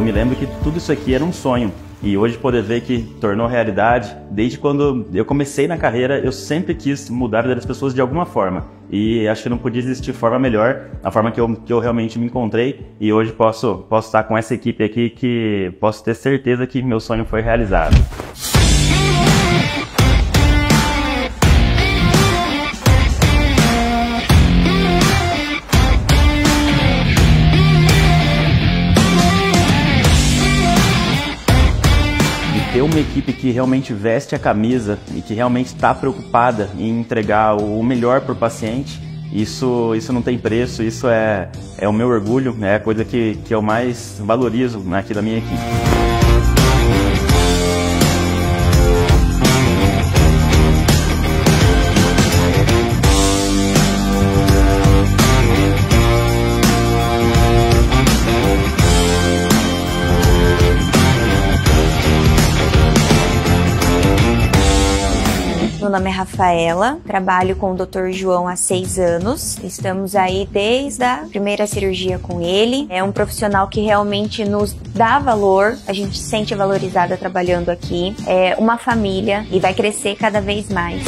me lembro que tudo isso aqui era um sonho. E hoje poder ver que tornou realidade, desde quando eu comecei na carreira, eu sempre quis mudar a vida das pessoas de alguma forma. E acho que não podia existir forma melhor, a forma que eu realmente me encontrei. E hoje posso estar com essa equipe aqui que posso ter certeza que meu sonho foi realizado. Ter uma equipe que realmente veste a camisa e que realmente está preocupada em entregar o melhor para o paciente, isso não tem preço, isso é o meu orgulho, é a coisa que eu mais valorizo aqui da minha equipe. Meu nome é Rafaela, trabalho com o Dr. João há 6 anos. Estamos aí desde a primeira cirurgia com ele. É um profissional que realmente nos dá valor, a gente se sente valorizada trabalhando aqui. É uma família e vai crescer cada vez mais.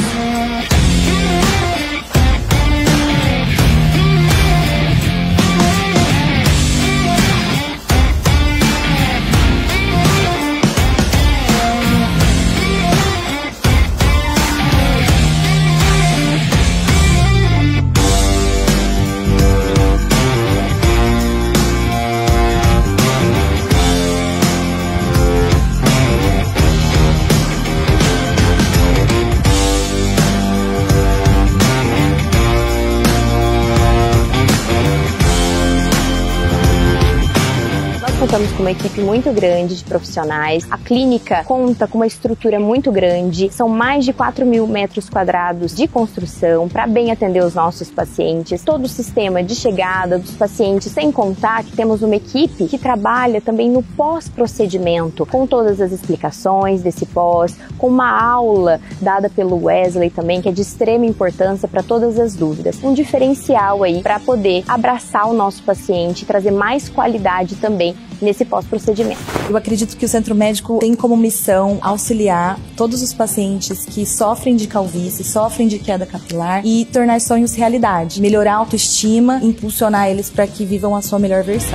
Contamos com uma equipe muito grande de profissionais. A clínica conta com uma estrutura muito grande. São mais de 4.000 metros quadrados de construção para bem atender os nossos pacientes. Todo o sistema de chegada dos pacientes, sem contar que temos uma equipe que trabalha também no pós-procedimento, com todas as explicações desse pós, com uma aula dada pelo Wesley também, que é de extrema importância para todas as dúvidas. Um diferencial aí para poder abraçar o nosso paciente e trazer mais qualidade também nesse pós-procedimento. Eu acredito que o Centro Médico tem como missão auxiliar todos os pacientes que sofrem de calvície, sofrem de queda capilar e tornar sonhos realidade, melhorar a autoestima, impulsionar eles para que vivam a sua melhor versão.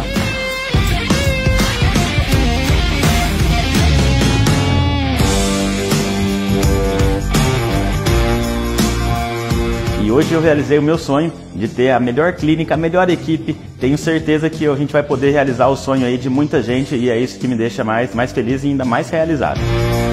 E hoje eu realizei o meu sonho de ter a melhor clínica, a melhor equipe. Tenho certeza que a gente vai poder realizar o sonho aí de muita gente e é isso que me deixa mais feliz e ainda mais realizado.